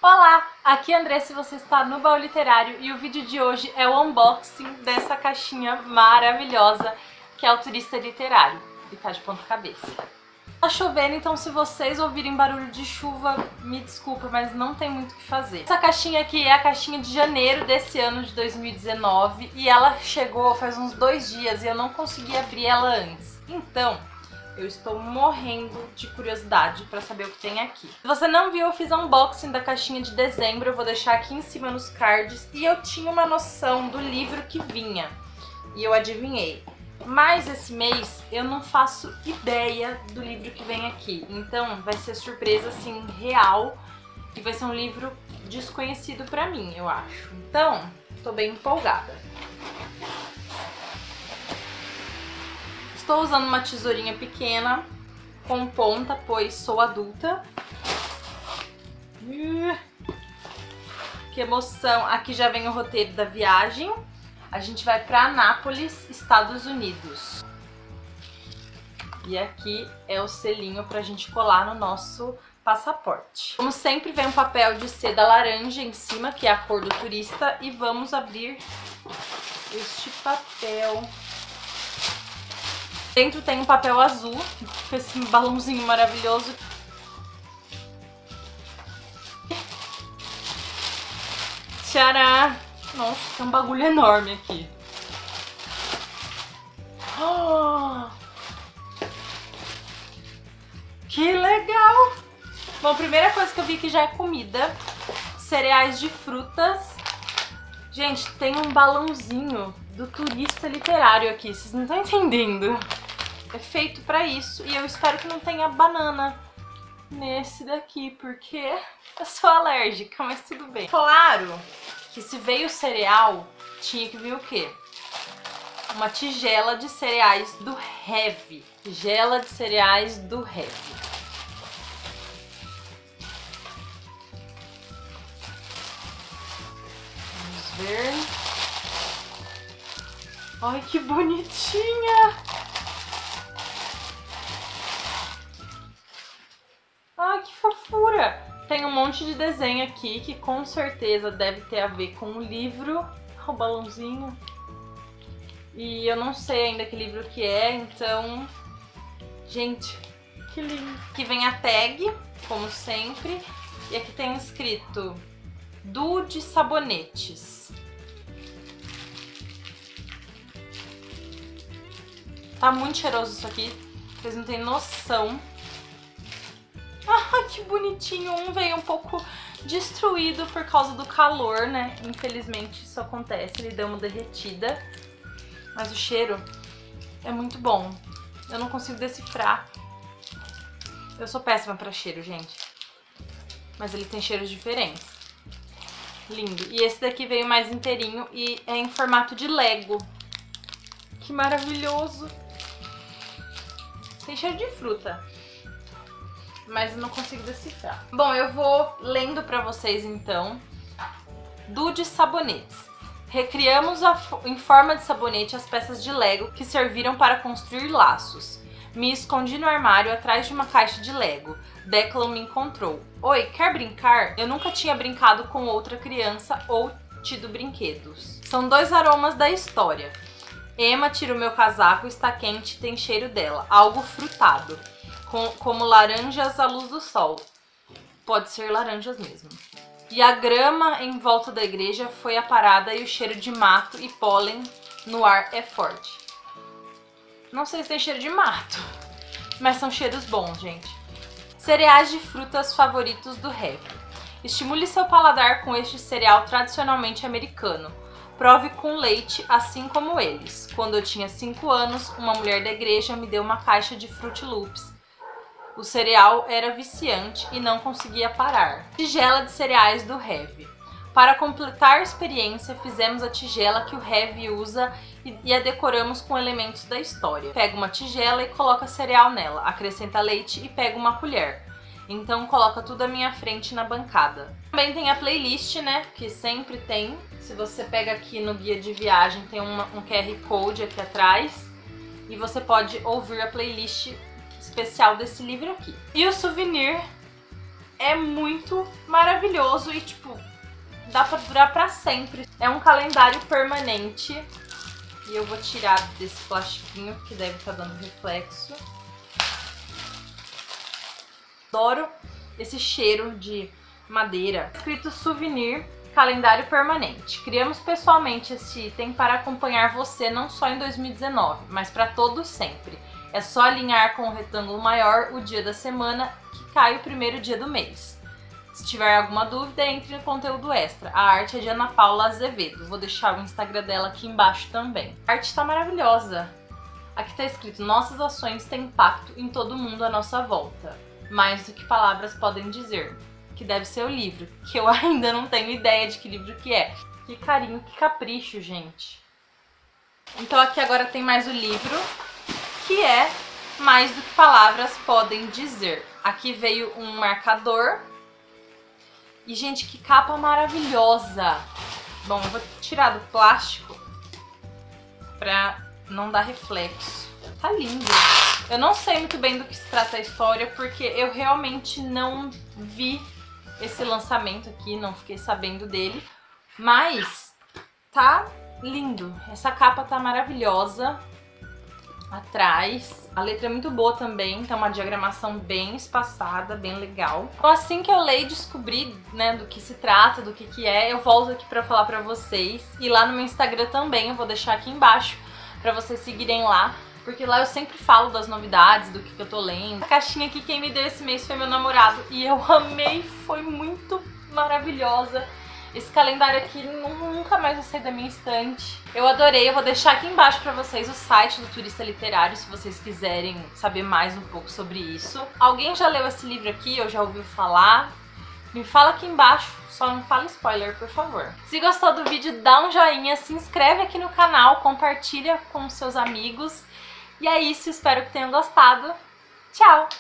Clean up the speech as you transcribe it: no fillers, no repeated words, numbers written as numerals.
Olá, aqui é André, se você está no Baú Literário, e o vídeo de hoje é o unboxing dessa caixinha maravilhosa que é o Turista Literário, e tá de ponta cabeça. Tá chovendo, então se vocês ouvirem barulho de chuva, me desculpa, mas não tem muito o que fazer. Essa caixinha aqui é a caixinha de janeiro desse ano de 2019 e ela chegou faz uns 2 dias e eu não consegui abrir ela antes. Então, eu estou morrendo de curiosidade para saber o que tem aqui. Se você não viu, eu fiz um unboxing da caixinha de dezembro, eu vou deixar aqui em cima nos cards. E eu tinha uma noção do livro que vinha, e eu adivinhei. Mas esse mês eu não faço ideia do livro que vem aqui. Então vai ser surpresa, assim, real. E vai ser um livro desconhecido pra mim, eu acho. Então, tô bem empolgada. Estou usando uma tesourinha pequena com ponta, pois sou adulta. Que emoção! Aqui já vem o roteiro da viagem. A gente vai para Anápolis, Estados Unidos. E aqui é o selinho pra gente colar no nosso passaporte. Como sempre, vem um papel de seda laranja em cima, que é a cor do turista. E vamos abrir este papel. Dentro tem um papel azul, com esse balãozinho maravilhoso. Tcharam! Nossa, tem um bagulho enorme aqui. Oh, que legal! Bom, a primeira coisa que eu vi que já é comida. Cereais de frutas. Gente, tem um balãozinho do Turista Literário aqui, vocês não estão entendendo. É feito pra isso e eu espero que não tenha banana nesse daqui, porque eu sou alérgica, mas tudo bem. Claro que se veio cereal, tinha que vir o quê? Uma tigela de cereais do Heavy. Tigela de cereais do Heavy. Vamos ver. Ai, que bonitinha! Ai, que fofura! Tem um monte de desenho aqui que com certeza deve ter a ver com o livro. O balãozinho. E eu não sei ainda que livro que é, então... Gente, que lindo! Aqui vem a tag, como sempre. E aqui tem escrito Dude Sabonetes. Tá muito cheiroso isso aqui. Vocês não têm noção. Ah, que bonitinho. Um veio um pouco destruído por causa do calor, né? Infelizmente isso acontece, ele deu uma derretida. Mas o cheiro é muito bom. Eu não consigo decifrar. Eu sou péssima pra cheiro, gente. Mas ele tem cheiros diferentes. Lindo. E esse daqui veio mais inteirinho e é em formato de Lego. Que maravilhoso. Tem cheiro de fruta. Mas eu não consigo decifrar. Bom, eu vou lendo pra vocês então. Dude Sabonetes. Recriamos em forma de sabonete as peças de Lego que serviram para construir laços. Me escondi no armário atrás de uma caixa de Lego. Declan me encontrou. Oi, quer brincar? Eu nunca tinha brincado com outra criança ou tido brinquedos. São 2 aromas da história. Emma tira o meu casaco, está quente, tem cheiro dela. Algo frutado. Como laranjas à luz do sol. Pode ser laranjas mesmo. E a grama em volta da igreja foi aparada e o cheiro de mato e pólen no ar é forte. Não sei se tem cheiro de mato, mas são cheiros bons, gente. Cereais de frutas favoritos do Heavy. Estimule seu paladar com este cereal tradicionalmente americano. Prove com leite, assim como eles. Quando eu tinha 5 anos, uma mulher da igreja me deu uma caixa de Fruit Loops. O cereal era viciante e não conseguia parar. Tigela de cereais do Heavy. Para completar a experiência, fizemos a tigela que o Heavy usa e a decoramos com elementos da história. Pega uma tigela e coloca cereal nela, acrescenta leite e pega uma colher. Então coloca tudo à minha frente na bancada. Também tem a playlist, né, que sempre tem. Se você pega aqui no guia de viagem, tem um QR Code aqui atrás. E você pode ouvir a playlist especial desse livro aqui. E o souvenir é muito maravilhoso e, tipo, dá pra durar pra sempre. É um calendário permanente. E eu vou tirar desse plastiquinho, que deve estar dando reflexo. Adoro esse cheiro de madeira. Escrito souvenir, calendário permanente. Criamos pessoalmente esse item para acompanhar você não só em 2019, mas para todos sempre. É só alinhar com o retângulo maior o dia da semana que cai o primeiro dia do mês. Se tiver alguma dúvida, entre no conteúdo extra. A arte é de Ana Paula Azevedo. Vou deixar o Instagram dela aqui embaixo também. A arte tá maravilhosa. Aqui tá escrito: nossas ações têm impacto em todo mundo à nossa volta. Mais do que palavras podem dizer. Que deve ser o livro, que eu ainda não tenho ideia de que livro que é. Que carinho, que capricho, gente. Então aqui agora tem mais o livro, que é Mais do que palavras podem dizer. Aqui veio um marcador. E, gente, que capa maravilhosa. Bom, eu vou tirar do plástico pra não dar reflexo. Tá lindo. Eu não sei muito bem do que se trata a história, porque eu realmente não vi esse lançamento aqui, não fiquei sabendo dele. Mas tá lindo. Essa capa tá maravilhosa. Atrás. A letra é muito boa também, tá uma diagramação bem espaçada, bem legal. Então assim que eu ler e descobrir, né, do que se trata, do que é, eu volto aqui pra falar pra vocês. E lá no meu Instagram também, eu vou deixar aqui embaixo pra vocês seguirem lá. Porque lá eu sempre falo das novidades, do que eu tô lendo. A caixinha aqui, quem me deu esse mês foi meu namorado. E eu amei, foi muito maravilhosa. Esse calendário aqui nunca mais vai sair da minha estante. Eu adorei, eu vou deixar aqui embaixo pra vocês o site do Turista Literário, se vocês quiserem saber mais um pouco sobre isso. Alguém já leu esse livro aqui ou já ouviu falar? Me fala aqui embaixo, só não fala spoiler, por favor. Se gostou do vídeo, dá um joinha, se inscreve aqui no canal, compartilha com seus amigos. E é isso, espero que tenham gostado. Tchau!